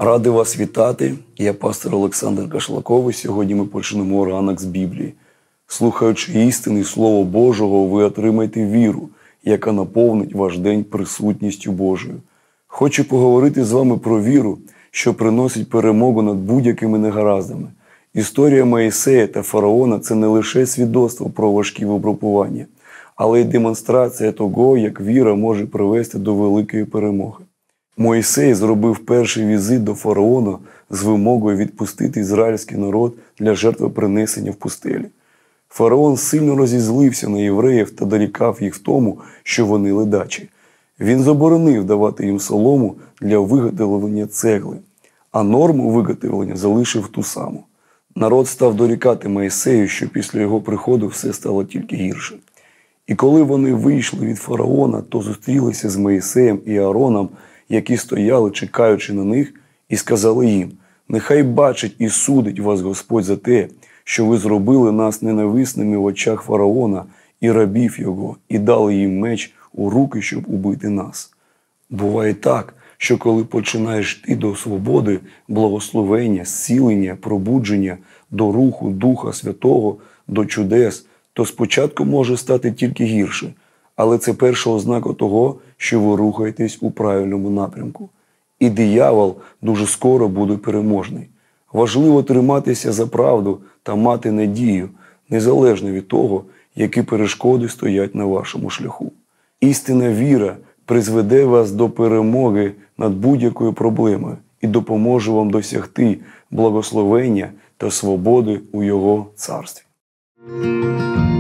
Радий вас вітати. Я пастор Олександр Кашлаковий. Сьогодні ми почнемо ранок з Біблії. Слухаючи істини і Слово Божого, ви отримаєте віру, яка наповнить ваш день присутністю Божою. Хочу поговорити з вами про віру, що приносить перемогу над будь-якими негараздами. Історія Моїсея та фараона – це не лише свідоцтво про важкі випробування, але й демонстрація того, як віра може привести до великої перемоги. Моїсей зробив перший візит до фараона з вимогою відпустити ізраїльський народ для жертвопринесення в пустелі. Фараон сильно розізлився на євреїв та дорікав їх в тому, що вони ледачі. Він заборонив давати їм солому для виготовлення цегли, а норму виготовлення залишив ту саму. Народ став дорікати Моїсею, що після його приходу все стало тільки гірше. І коли вони вийшли від фараона, то зустрілися з Моїсеєм і Аароном, які стояли, чекаючи на них, і сказали їм: «Нехай бачить і судить вас Господь за те, що ви зробили нас ненависними в очах фараона і рабів його, і дали їм меч у руки, щоб убити нас». Буває так, що коли починаєш йти до свободи, благословення, зцілення, пробудження, до руху Духа Святого, до чудес, то спочатку може стати тільки гірше. Але це перша ознака того, що ви рухаєтесь у правильному напрямку. І диявол дуже скоро буде переможний. Важливо триматися за правду та мати надію, незалежно від того, які перешкоди стоять на вашому шляху. Істинна віра призведе вас до перемоги над будь-якою проблемою і допоможе вам досягти благословення та свободи у Його царстві.